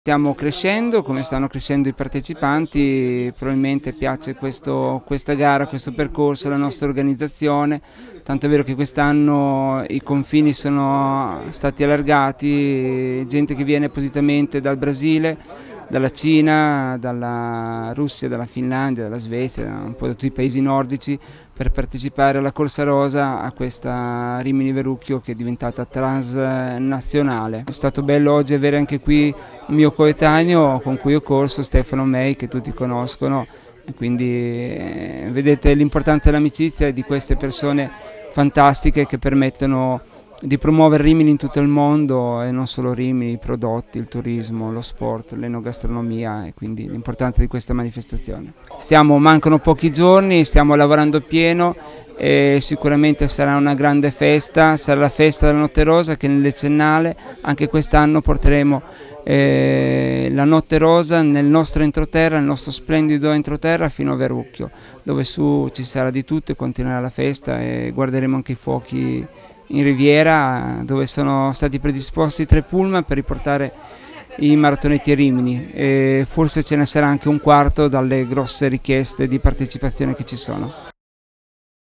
Stiamo crescendo, come stanno crescendo i partecipanti, probabilmente piace questa gara, questo percorso, la nostra organizzazione, tanto è vero che quest'anno i confini sono stati allargati, gente che viene appositamente dal Brasile, dalla Cina, dalla Russia, dalla Finlandia, dalla Svezia, un po' da tutti i paesi nordici per partecipare alla Corsa Rosa, a questa Rimini Verrucchio che è diventata transnazionale. È stato bello oggi avere anche qui il mio coetaneo con cui ho corso, Stefano May, che tutti conoscono, e quindi vedete l'importanza dell'amicizia e di queste persone fantastiche che permettono di promuovere Rimini in tutto il mondo, e non solo Rimini, i prodotti, il turismo, lo sport, l'enogastronomia, e quindi l'importanza di questa manifestazione. Mancano pochi giorni, stiamo lavorando pieno e sicuramente sarà una grande festa, sarà la festa della Notte Rosa che nel decennale anche quest'anno porteremo la Notte Rosa nel nostro entroterra, nel nostro splendido entroterra fino a Verrucchio, dove su ci sarà di tutto e continuerà la festa, e guarderemo anche i fuochi in riviera, dove sono stati predisposti 3 pullman per riportare i maratonetti a Rimini, e forse ce ne sarà anche un quarto dalle grosse richieste di partecipazione che ci sono.